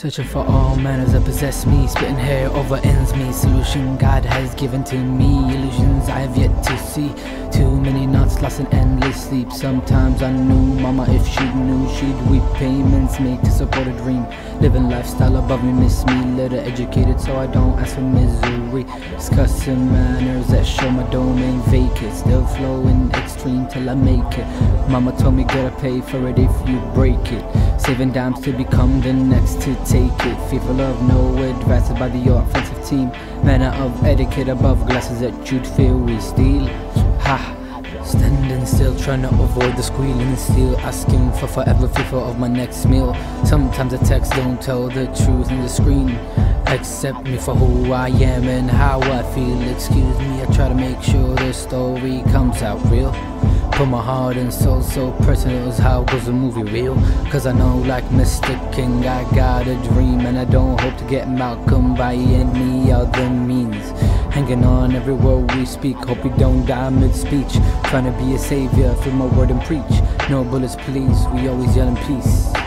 Searching for all manners that possess me, spitting hair over ends me. Solution God has given to me, illusions I have yet to see. Too many nights lost in endless sleep. Sometimes I knew mama, if she knew, she'd weep. Payments made to support a dream, living lifestyle above me, miss me. Little educated so I don't ask for misery. Discussing manners that show my domain vacant, still flowing extreme till I make it. Mama told me gotta pay for it if you break it. Saving dimes to become the next to take it. Fearful of no advice by the offensive team. Manner of etiquette above glasses that you'd feel we steal. Ha! Standing still, trying to avoid the squealing, still asking for forever, fearful of my next meal. Sometimes the text don't tell the truth in the screen. Accept me for who I am and how I feel. Excuse me, I try to make sure the story comes out real. Put my heart and soul so personal as how goes the movie real. Cause I know like Mr. King I got a dream, and I don't hope to get Malcolm by any other means. Hanging on every word we speak, hope we don't die mid-speech. Trying to be a savior, feel my word and preach. No bullets please, we always yell in peace.